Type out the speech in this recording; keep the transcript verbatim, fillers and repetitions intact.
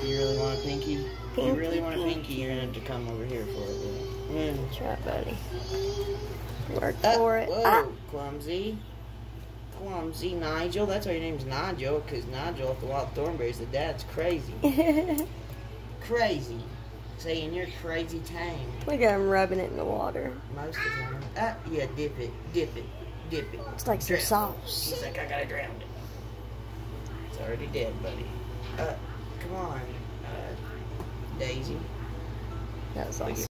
You really want a pinky? Pinky, you really want a pinky. pinky, you're going to have to come over here for it. Yeah. That's right, buddy. Work Uh, for it. Whoa, Ah. clumsy. Clumsy Nigel. That's why your name's Nigel, because Nigel off the Wild Thornberries, the dad's crazy. Crazy. Saying you're crazy tame. Look at him rubbing it in the water. Most of the time. Ah, yeah, dip it, dip it, dip it. It's like some sauce. He's like, I gotta drown it. It's already dead, buddy. Uh, come on, uh, Daisy. That was awesome.